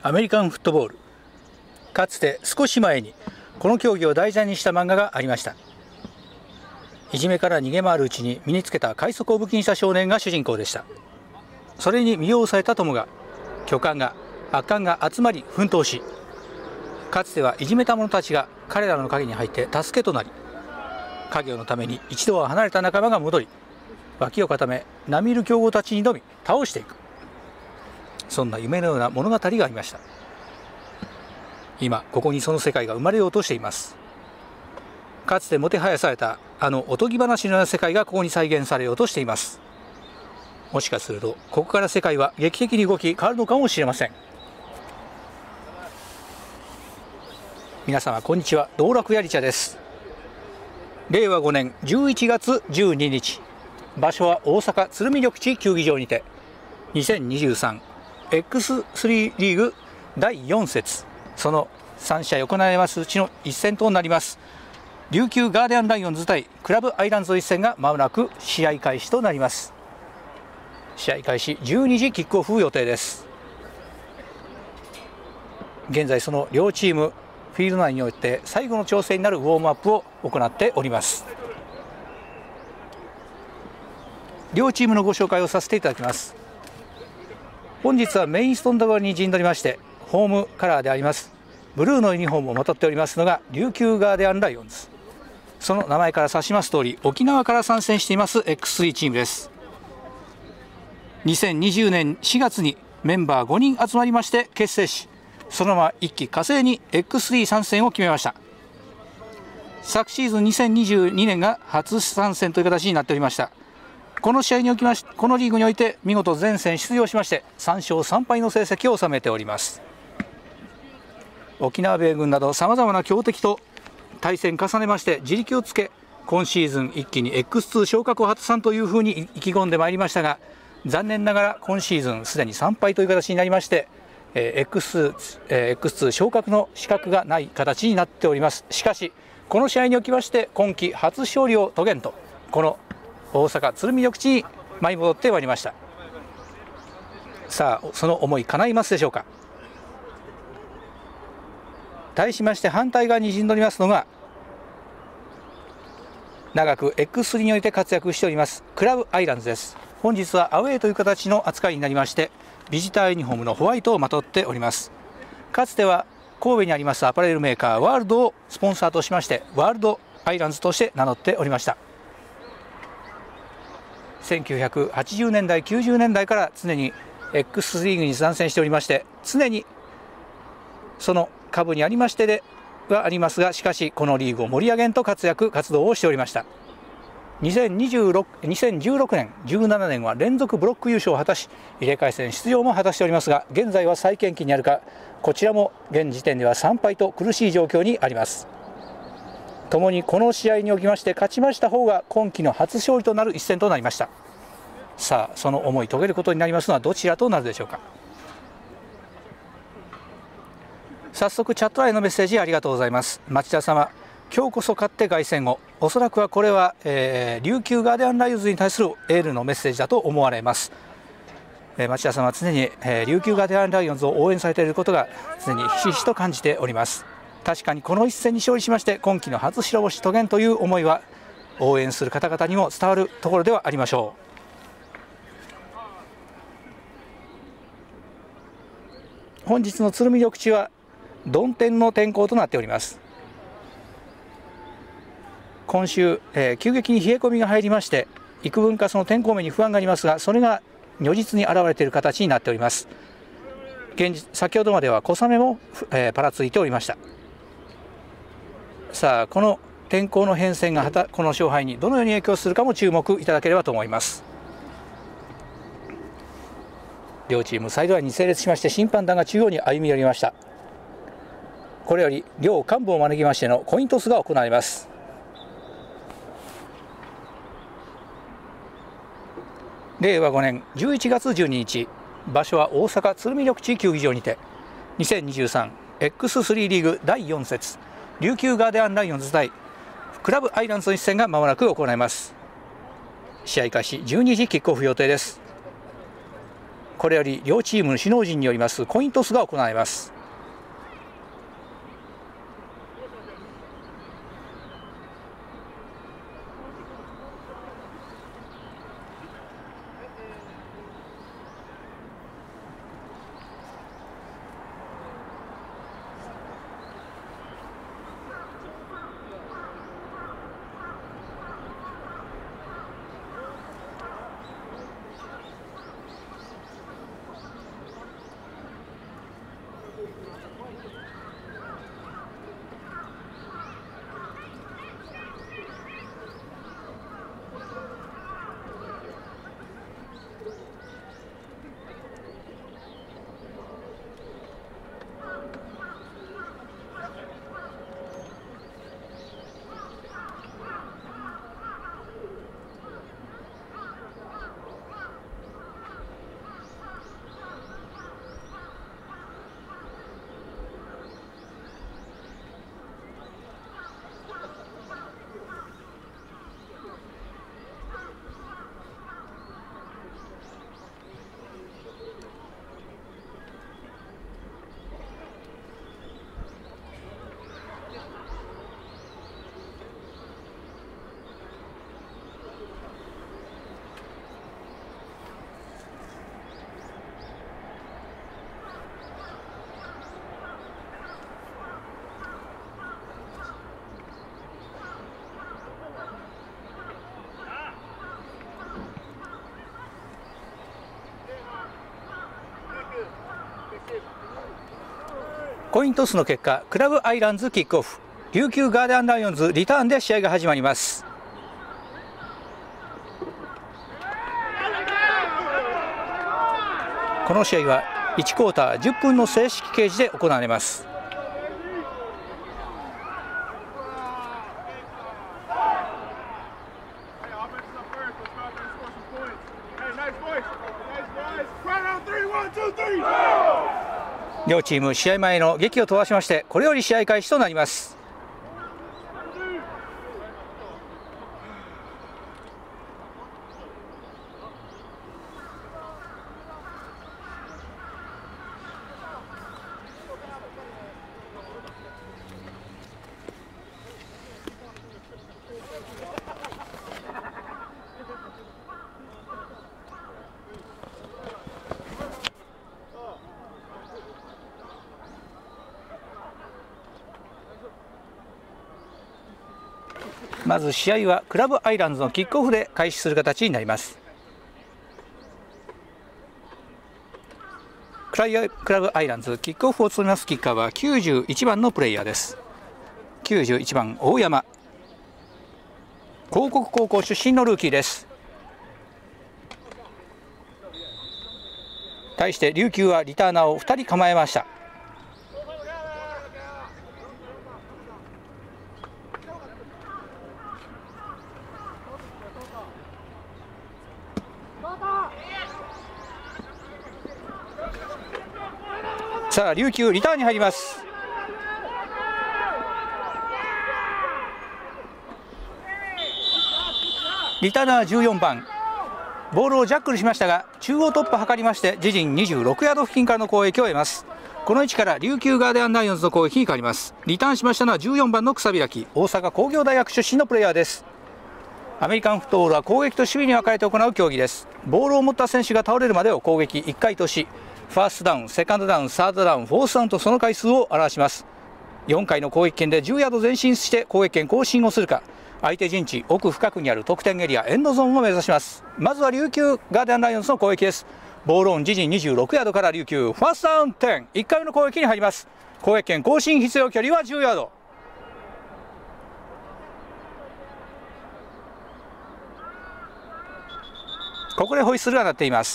アメリカンフットボール。かつて少し前にこの競技を題材にした漫画がありました。いじめから逃げ回るうちに身につけた快速を武器にした少年が主人公でした。それに身を押された友が巨漢が悪漢が集まり奮闘し、かつてはいじめた者たちが彼らの陰に入って助けとなり、家業のために一度は離れた仲間が戻り、脇を固め並みいる強豪たちに挑み倒していく、そんな夢のような物語がありました。今ここにその世界が生まれようとしています。かつてもてはやされたあのおとぎ話のような世界がここに再現されようとしています。もしかするとここから世界は劇的に動き変わるのかもしれません。皆様こんにちは、道楽やり茶です。令和5年11月12日、場所は大阪鶴見緑地球技場にて 2023X3 リーグ第4節、その3試合行われますうちの1戦となります琉球ガーディアンライオンズ対クラブアイランズの一戦がまもなく試合開始となります。試合開始12時キックオフ予定です。現在その両チームフィールド内において最後の調整になるウォームアップを行っております。両チームのご紹介をさせていただきます。本日はメインストンダバに陣取りまして、ホームカラーでありますブルーのユニフォームをまとっておりますのが琉球ガーディアンライオンズ。その名前から指します通り、沖縄から参戦しています X3 チームです。2020年4月にメンバー5人集まりまして結成し、そのまま一気呵成に X3 参戦を決めました。昨シーズン2022年が初参戦という形になっておりました。この試合におきましこのリーグにおいて見事全戦出場しまして3勝3敗の成績を収めております。沖縄米軍などさまざまな強敵と対戦重ねまして自力をつけ、今シーズン一気に X2 昇格を果たさんというふうに意気込んでまいりましたが、残念ながら今シーズンすでに3敗という形になりまして、X2 昇格の資格がない形になっております。しかしこの試合におきまして今季初勝利を遂げんと、この大阪鶴見緑地に舞い戻ってまいりました。さあその思い叶いますでしょうか。対しまして反対側に陣取りますのが、長く X3 において活躍しておりますクラブアイランズです。本日はアウェーという形の扱いになりまして、ビジターユニフォームのホワイトをまとっております。かつては神戸にありますアパレルメーカーワールドをスポンサーとしましてワールドアイランズとして名乗っておりました。1980年代90年代から常に X リーグに参戦しておりまして、常にその下部にありましてではありますが、しかしこのリーグを盛り上げんと活動をしておりました。2016年17年は連続ブロック優勝を果たし、入れ替え戦出場も果たしておりますが、現在は再建期にあるか、こちらも現時点では3敗と苦しい状況にあります。共にこの試合におきまして勝ちました方が今季の初勝利となる一戦となりました。さあその思い遂げることになりますのはどちらとなるでしょうか。早速チャット欄へのメッセージありがとうございます。町田様、今日こそ勝って凱旋を。おそらくはこれは、琉球ガーディアンライオンズに対するエールのメッセージだと思われます。町田様は常に、琉球ガーディアンライオンズを応援されていることが常にひしひしと感じております。確かにこの一戦に勝利しまして今季の初白星遂げんという思いは応援する方々にも伝わるところではありましょう。本日の鶴見緑地は曇天の天候となっております。今週、急激に冷え込みが入りまして幾分かその天候面に不安がありますが、それが如実に現れている形になっております。先ほどまでは小雨も、ぱらついておりました。さあこの天候の変遷がこの勝敗にどのように影響するかも注目いただければと思います。両チームサイドラインに整列しまして審判団が中央に歩み寄りました。これより両幹部を招きましてのコイントスが行われます。令和5年11月12日、場所は大阪鶴見緑地球技場にて 2023X3 リーグ第4節琉球ガーディアンライオンズ対クラブアイランズの一戦がまもなく行われます。試合開始12時キックオフ予定です。 これより両チームの首脳陣によりますコイントスが行われます。コイントスの結果、クラブアイランズキックオフ、琉球ガーデンライオンズリターンで試合が始まります。この試合は1クォーター10分の正式掲示で行われます。両チーム試合前の檄を飛ばしまして、これより試合開始となります。まず試合はクラブアイランズのキックオフで開始する形になります。クラブアイランズキックオフを務めますキッカーは91番のプレイヤーです。91番大山、広告高校出身のルーキーです。対して琉球はリターナーを2人構えました。さあ琉球リターンに入ります。リターナー14番、ボールをジャックルしましたが中央突破を図りまして自陣26ヤード付近からの攻撃を得ます。この位置から琉球ガーデンライオンズの攻撃に変わります。リターンしましたのは14番の草開き、大阪工業大学出身のプレイヤーです。アメリカンフットボールは攻撃と守備に分かれて行う競技です。ボールを持った選手が倒れるまでを攻撃1回とし、ファーストダウン、セカンドダウン、サードダウン、フォースダウンとその回数を表します。4回の攻撃権で10ヤード前進して攻撃権更新をするか、相手陣地奥深くにある得点エリアエンドゾーンを目指します。まずは琉球ガーデンライオンズの攻撃です。ボールオン自陣26ヤードから琉球ファーストダウン10、1回目の攻撃に入ります。攻撃権更新必要距離は10ヤード。ここでホイッスルが鳴っています。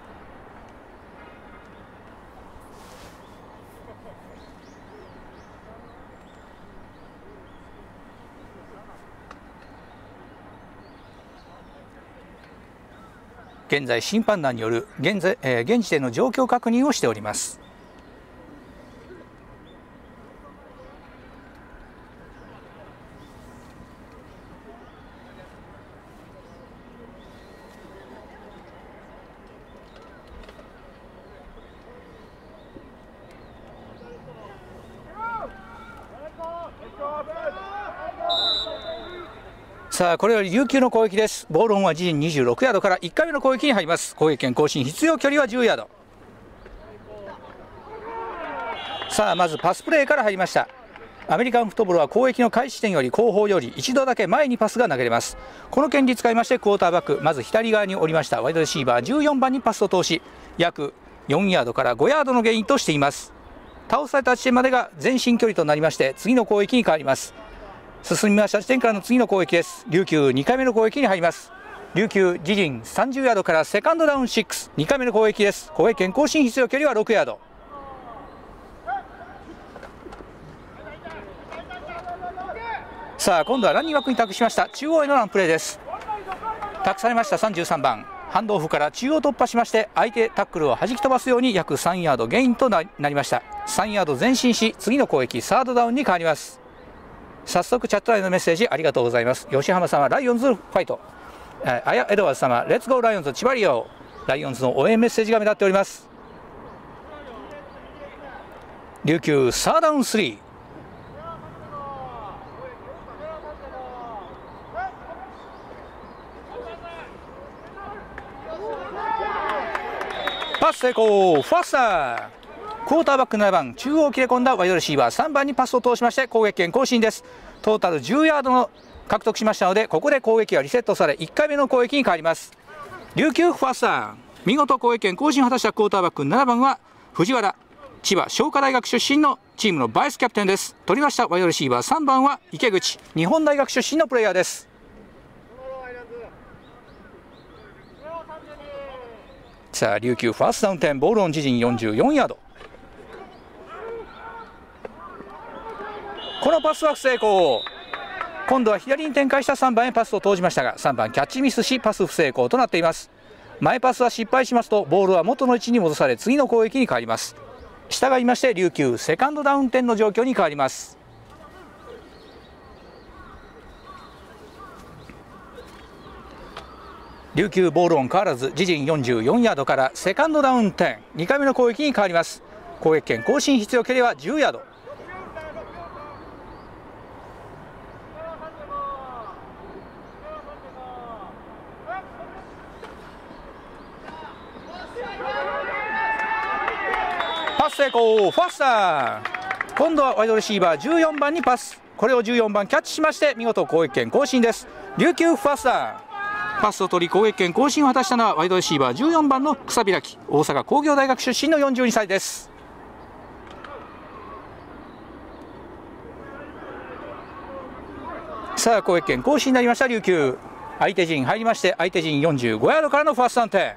現在審判団による現時点の状況確認をしております。 さあこれより琉球の攻撃です。ボールオンは自陣26ヤードから1回目の攻撃に入ります。攻撃権更新、必要距離は10ヤード。さあまずパスプレーから入りました。アメリカンフットボールは攻撃の開始点より後方より一度だけ前にパスが投げれます。この権利使いましてクォーターバック、まず左側に降りましたワイドレシーバー14番にパスを通し、約4ヤードから5ヤードのゲインとしています。倒された地点までが前進距離となりまして、次の攻撃に変わります。進みました地点からの次の攻撃です。琉球2回目の攻撃に入ります。琉球自陣30ヤードからセカンドダウン6、2回目の攻撃です。攻撃権更新、必要距離は6ヤード。さあ今度はランニングバックに託しました。中央へのランプレーです。託されました33番、ハンドオフから中央突破しまして、相手タックルを弾き飛ばすように約3ヤードゲインとなりました。3ヤード前進し、次の攻撃サードダウンに変わります。早速チャット内のメッセージありがとうございます。吉浜様、ライオンズファイト。あやエドワーズ様、レッツゴーライオンズ千葉リオ。ライオンズの応援メッセージが目立っております。琉球サーダウン3。パス成功、ファースター。クォーターバック7番、中央を切れ込んだワイドレシーバー3番にパスを通しまして攻撃権更新です。トータル10ヤードの獲得しましたので、ここで攻撃がリセットされ1回目の攻撃に変わります。琉球ファースター、見事攻撃権更新を果たしたクォーターバック7番は藤原、千葉商科大学出身のチームのバイスキャプテンです。取りましたワイドレシーバー3番は池口、日本大学出身のプレイヤーです。さあ琉球ファーストダウン10、ボールオン自陣44ヤード。このパスは不成功。今度は左に展開した3番へパスを投じましたが、3番キャッチミスしパス不成功となっています。前パスは失敗しますとボールは元の位置に戻され、次の攻撃に変わります。従いまして琉球セカンドダウン10の状況に変わります。琉球ボールオン変わらず自陣44ヤードからセカンドダウン10、2回目の攻撃に変わります。攻撃権更新、必要距離は10ヤード。パス成功、ファースター。今度はワイドレシーバー14番にパス、これを14番キャッチしまして見事攻撃権更新です。琉球ファースター、パスを取り攻撃権更新を果たしたのはワイドレシーバー14番の草開き、大阪工業大学出身の42歳です。さあ攻撃権更新になりました琉球。相手陣入りまして、相手陣45ヤードからのファーストダウン10。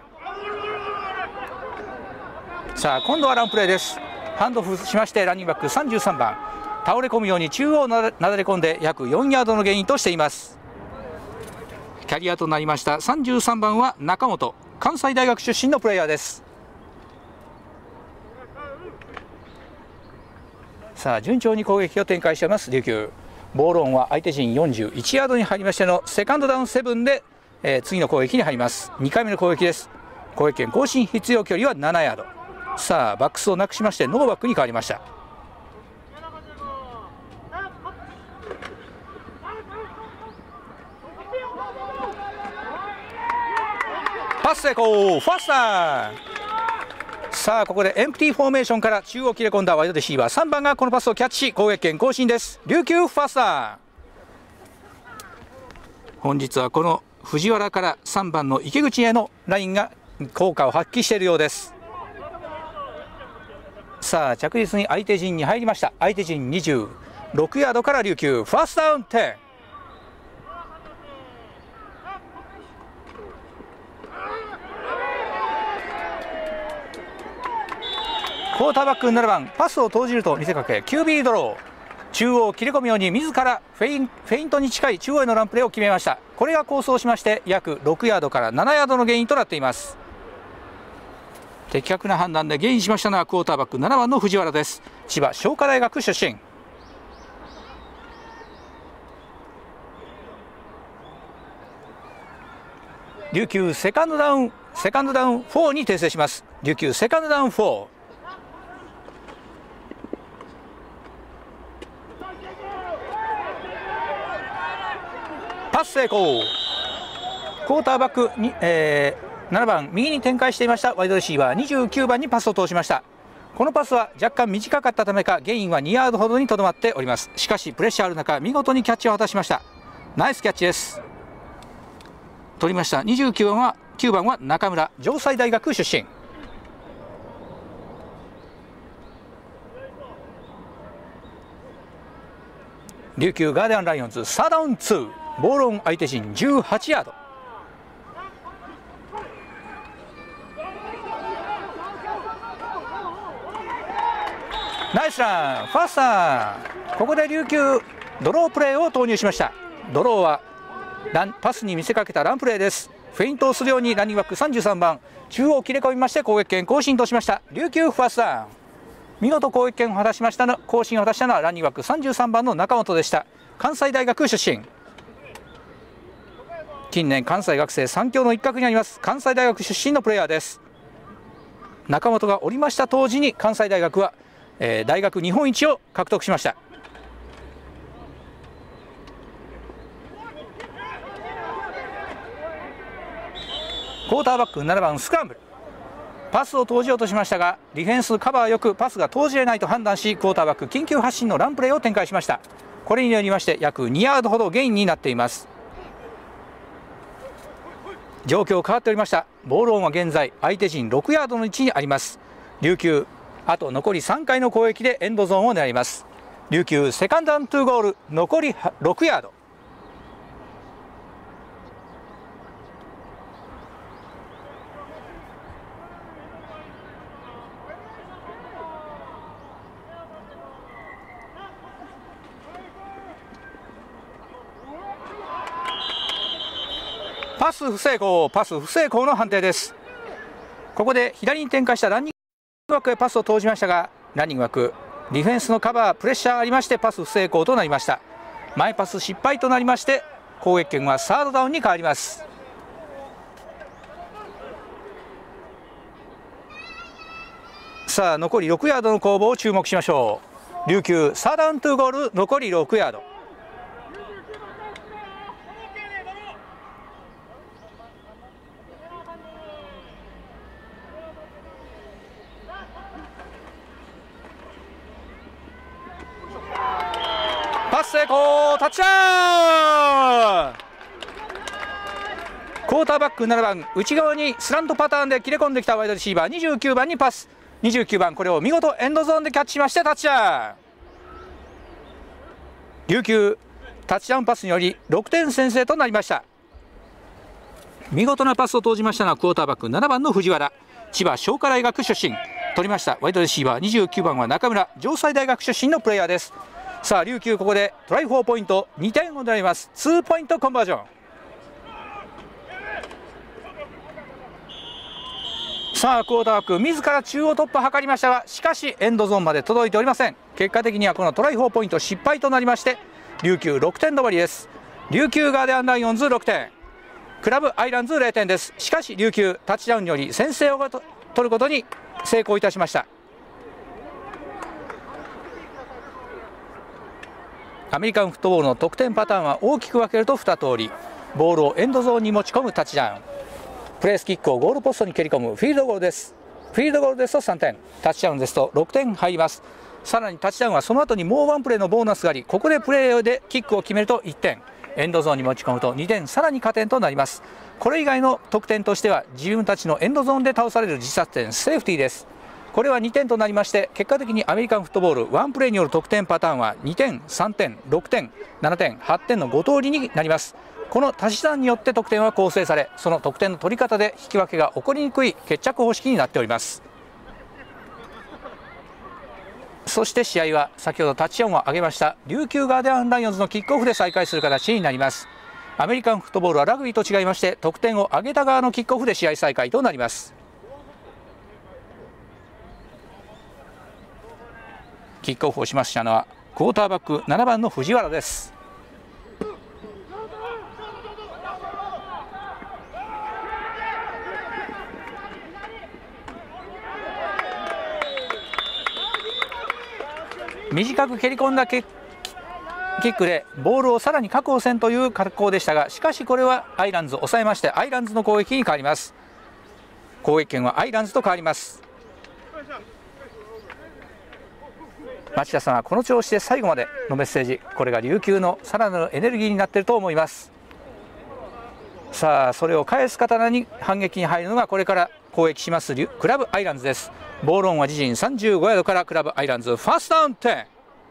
さあ今度はランプレーです。ハンドオフしましてランニングバック33番、倒れ込むように中央をなだれ込んで約4ヤードのゲインとしています。キャリアとなりました33番は中本、関西大学出身のプレイヤーです。さあ順調に攻撃を展開しています琉球。ボールオンは相手陣41ヤードに入りましてのセカンドダウン7で、次の攻撃に入ります。2回目の攻撃です。攻撃権更新、必要距離は7ヤード。さあバックスをなくしましてノーバックに変わりました。パス成功、ファースター。さあここでエンプティーフォーメーションから中央を切れ込んだワイドレシーバー3番がこのパスをキャッチし攻撃権更新です。琉球ファースター。本日はこの藤原から3番の池口へのラインが効果を発揮しているようです。さあ着実に相手陣に入りました。相手陣26ヤードから琉球ファーストダウン10。クォーターバック7番、パスを投じると見せかけ QB ドロー、中央を切り込むように自らフェイントに近い中央へのランプレーを決めました。これが構想しまして約6ヤードから7ヤードのゲインとなっています。的確な判断でゲインしましたのはクォーターバック7番の藤原です。千葉商科大学出身。琉球セカンドダウン4に訂正します。琉球セカンドダウン4。パパス成功。クォーターバックに、7番右に展開していましたワイドレシーバー29番にパスを通しました。このパスは若干短かったためかゲインは2ヤードほどにとどまっております。しかしプレッシャーある中見事にキャッチを果たしました。ナイスキャッチです。取りました。29番は中村、城西大学出身。琉球ガーディアンライオンズサーダウン2、ボールオン相手陣18ヤード。ナイスラン、ファースター。ここで琉球ドロープレーを投入しました。ドローはパスに見せかけたランプレーです。フェイントをするようにランニングバック33番中央切れ込みまして攻撃権更新としました。琉球ファーストダウン。見事攻撃権を果たしましたの更新を果たしたのはランニングバック33番の中本でした。関西大学出身。近年関西学生3強の一角にあります関西大学出身のプレイヤーです。中本がおりました当時に関西大学は、大学日本一を獲得しました。クォーターバック7番スクランブル。パスを投じようとしましたがディフェンスカバーよくパスが投じれないと判断しクォーターバック緊急発進のランプレーを展開しました。これによりまして約2ヤードほどゲインになっています。状況変わっておりました。ボールオンは現在相手陣6ヤードの位置にあります。琉球あと残り3回の攻撃でエンドゾーンを狙います。琉球セカンドアン2ゴール残り6ヤード。パス不成功の判定です。ここで左に展開したランニングバックへパスを投じましたがランニングバックディフェンスのカバープレッシャーありましてパス不成功となりました。前パス失敗となりまして攻撃権はサードダウンに変わります。さあ残り6ヤードの攻防を注目しましょう。琉球サードダウン2ゴール残り6ヤード。パス成功、タッチダウン。クォーターバック7番内側にスラントパターンで切れ込んできたワイドレシーバー29番にパス。29番これを見事エンドゾーンでキャッチしましてタッチダウン。琉球タッチダウンパスにより6点先制となりました。見事なパスを投じましたのはクォーターバック7番の藤原、千葉商科大学出身。取りましたワイドレシーバー29番は中村、城西大学出身のプレイヤーです。さあ琉球ここでトライ4ポイント2点を狙います。2ポイントコンバージョン。さあクォーターバック自ら中央突破を図りましたがしかしエンドゾーンまで届いておりません。結果的にはこのトライ4ポイント失敗となりまして琉球6点止まりです。琉球ガーディアンライオンズ6点クラブアイランズ0点です。しかし琉球タッチダウンにより先制を取ることに成功いたしました。アメリカンフットボールの得点パターンは大きく分けると2通り。ボールをエンドゾーンに持ち込むタッチダウン、プレースキックをゴールポストに蹴り込むフィールドゴールです。フィールドゴールですと3点、タッチダウンですと6点入ります。さらにタッチダウンはその後にもうワンプレーのボーナスがありここでプレーでキックを決めると1点、エンドゾーンに持ち込むと2点さらに加点となります。これ以外の得点としては自分たちのエンドゾーンで倒される自殺点セーフティーです。これは2点となりまして結果的にアメリカンフットボールワンプレーによる得点パターンは2点3点6点7点8点の5通りになります。この足し算によって得点は構成されその得点の取り方で引き分けが起こりにくい決着方式になっております。そして試合は先ほどタッチダウンを挙げました琉球ガーディアンライオンズのキックオフで再開する形になります。アメリカンフットボールはラグビーと違いまして得点を挙げた側のキックオフで試合再開となります。キックオフをしましたのはクォーターバック7番の藤原です。短く蹴り込んだキックでボールをさらに確保せんという格好でしたが、しかしこれはアイランズ抑えまして、アイランズの攻撃に変わります。攻撃権はアイランズと変わります。町田さんはこの調子で最後までのメッセージ、これが琉球のさらなるエネルギーになっていると思います。さあそれを返す刀に反撃に入るのがこれから攻撃しますクラブアイランズです。ボールオンは自陣35ヤードからクラブアイランズファーストダウン10。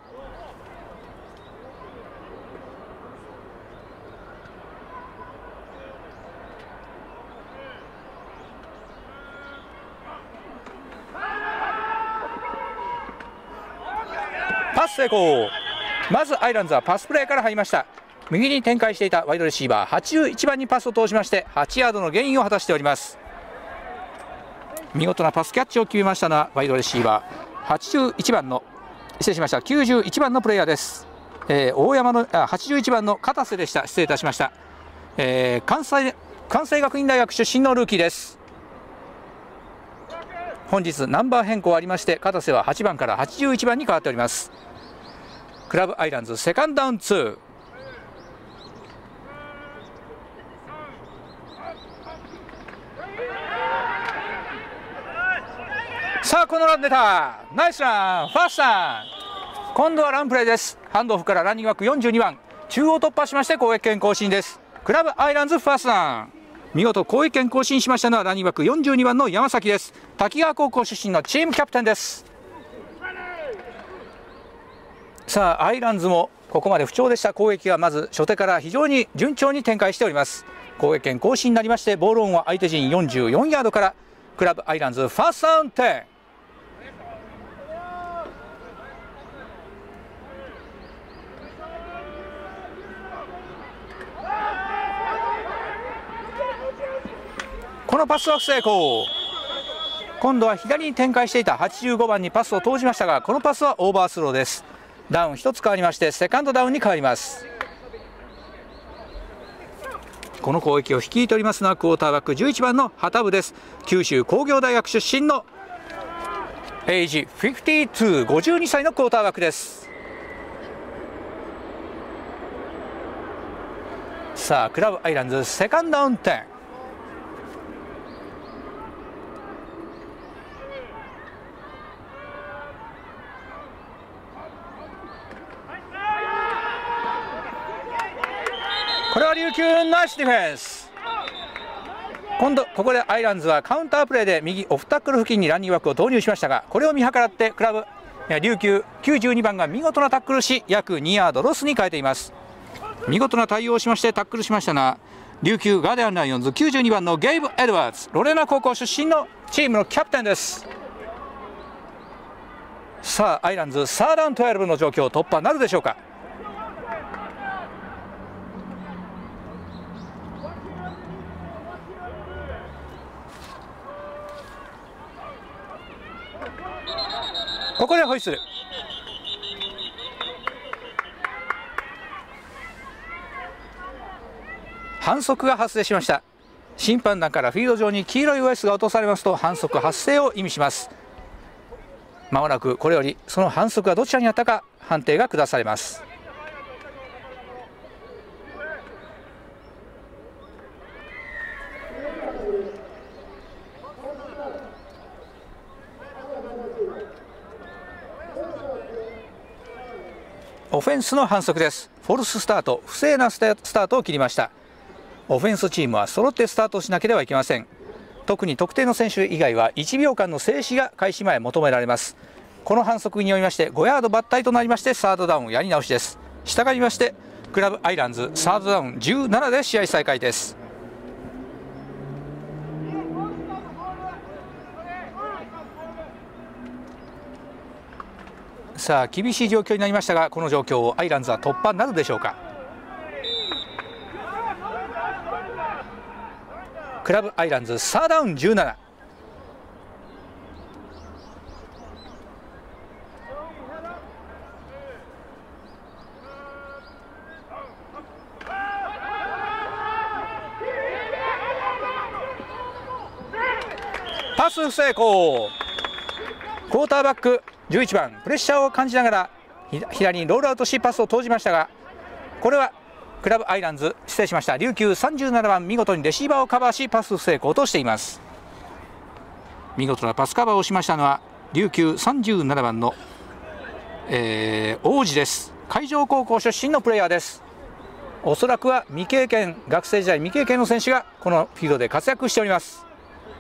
パス成功。まずアイランズはパスプレーから入りました。右に展開していたワイドレシーバー81番にパスを通しまして8ヤードのゲインを果たしております。見事なパスキャッチを決めましたのはワイドレシーバー81番の失礼しました91番のプレイヤーです。大山の81番の片瀬でした。失礼いたしました。関西学院大学出身のルーキーです。本日ナンバー変更ありまして片瀬は8番から81番に変わっております。クラブアイランズセカンドダウン2。さあこのラン出た。ナイスランファーストラン。今度はランプレーです。ハンドオフからランニングバック42番中央突破しまして攻撃権更新です。クラブアイランズファーストラン。見事攻撃権更新しましたのはランニングバック42番の山崎です。滝川高校出身のチームキャプテンです。さあアイランズもここまで不調でした攻撃がまず初手から非常に順調に展開しております。攻撃権更新になりましてボールオンは相手陣44ヤードからクラブアイランズファーストダウン10。このパスは不成功。今度は左に展開していた85番にパスを投じましたがこのパスはオーバースローです。ダウン1つ変わりましてセカンドダウンに変わります。この攻撃を率いておりますのはクォーターバック11番の畑部です。九州工業大学出身のエイジ52、52歳のクォーターバックです。さあクラブアイランズセカンドダウン10。これは琉球ナイスディフェンス。今度ここでアイランズはカウンタープレーで右オフタックル付近にランニングバックを投入しましたがこれを見計らってクラブ琉球92番が見事なタックルし約2ヤードロスに変えています。見事な対応をしましてタックルしましたのは琉球ガーディアンライオンズ92番のゲイブ・エドワーズ、ロレーナ高校出身のチームのキャプテンです。さあアイランズサードダウン12の状況突破なるでしょうか。ここでホイッスル。反則が発生しました。審判団からフィールド上に黄色いウエスが落とされますと反則発生を意味します。まもなくこれよりその反則がどちらにあったか判定が下されます。オフェンスの反則です。フォルススタート、不正なスタートを切りました。オフェンスチームは揃ってスタートしなければいけません。特に特定の選手以外は1秒間の静止が開始前求められます。この反則によりまして5ヤード抜体となりましてサードダウンやり直しです。したがりましてクラブアイランズサードダウン17で試合再開です。さあ厳しい状況になりましたがこの状況をアイランズは突破なるでしょうか。クラブアイランズサードダウン17。パス不成功。クォーターバック11番プレッシャーを感じながら左にロールアウトしパスを投じましたが、これはクラブアイランズ、失礼しました、琉球37番、見事にレシーバーをカバーしパス不成功としています。見事なパスカバーをしましたのは琉球37番の、王子です。海上高校出身のプレイヤーです。おそらくは未経験、学生時代未経験の選手がこのフィールドで活躍しております。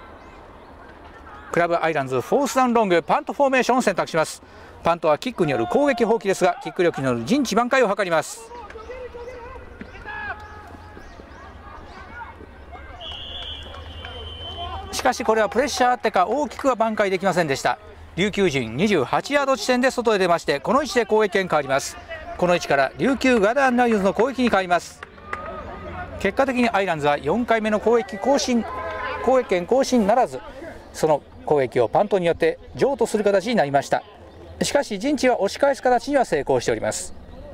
クラブアイランズ、フォースダウンロングパントフォーメーションを選択します。パントはキックによる攻撃放棄ですが、キック力による陣地挽回を図ります。しかしこれはプレッシャーあってか大きくは挽回できませんでした。琉球陣28ヤード地点で外へ出まして、この位置で攻撃権変わります。この位置から琉球ガダーンライオンズの攻撃に変わります。結果的にアイランズは4回目の攻撃権更新ならず、その攻撃をパントによって譲渡する形になりました。しかし陣地は押し返す形には成功しております。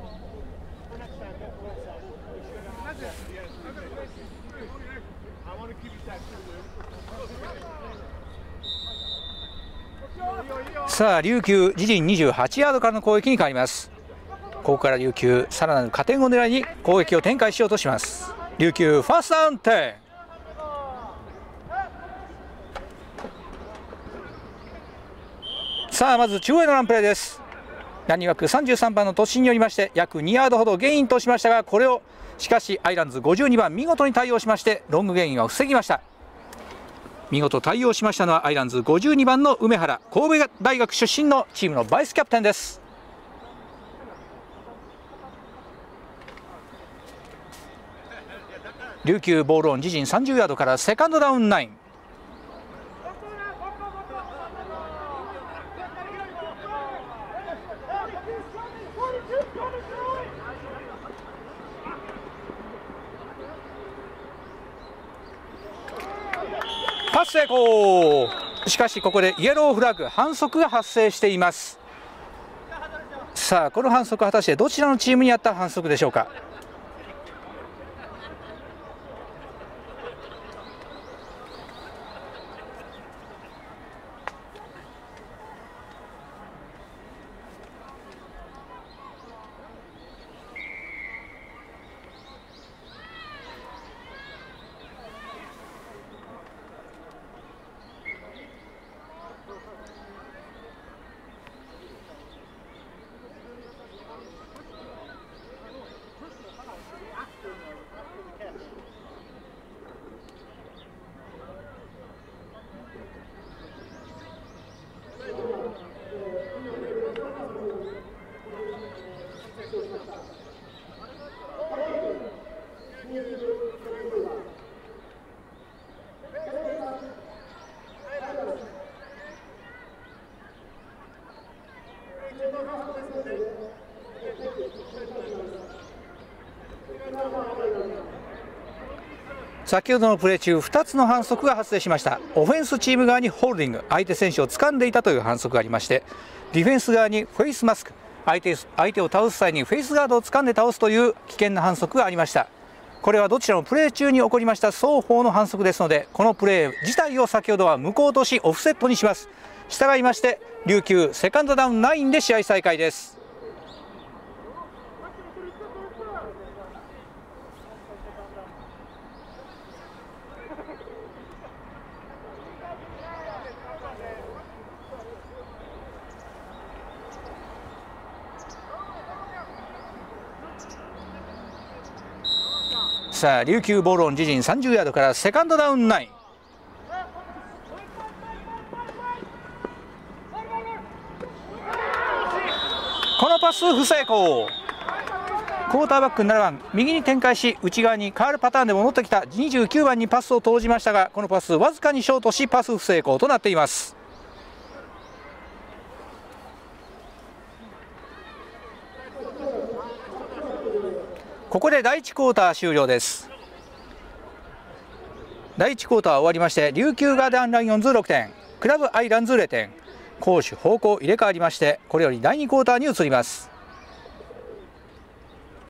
さあ琉球自陣28ヤードからの攻撃に変わります。ここから琉球さらなる加点を狙いに攻撃を展開しようとします。琉球ファーストダウン10。さあまず中央へのランプレーです。ランニングバック33番の突進によりまして約2ヤードほどゲインとしましたが、これをしかしアイランズ52番見事に対応しましてロングゲインは防ぎました。見事対応しましたのはアイランズ52番の梅原、神戸大学出身のチームのバイスキャプテンです。琉球ボールオン自陣30ヤードからセカンドダウン9。パス成功。しかしここでイエローフラッグ、反則が発生しています。さあこの反則は果たしてどちらのチームにあった反則でしょうか。先ほどのプレー中2つの反則が発生しました。オフェンスチーム側にホールディング、相手選手を掴んでいたという反則がありまして、ディフェンス側にフェイスマスク、相手を倒す際にフェイスガードを掴んで倒すという危険な反則がありました。これはどちらもプレー中に起こりました双方の反則ですので、このプレー自体を先ほどは無効としオフセットにします。従いまして琉球セカンドダウン9で試合再開です。さあ琉球ボールオン自陣30ヤードからセカンドダウン9。このパス不成功。クォーターバック7番右に展開し内側に変わるパターンで戻ってきた29番にパスを投じましたが、このパスわずかにショートしパス不成功となっています。ここで第1クォーター終了です。第1クォーター終わりまして琉球ガーダンライオンズ6点、クラブアイランズ0点、攻守方向入れ替わりましてこれより第2クォーターに移ります。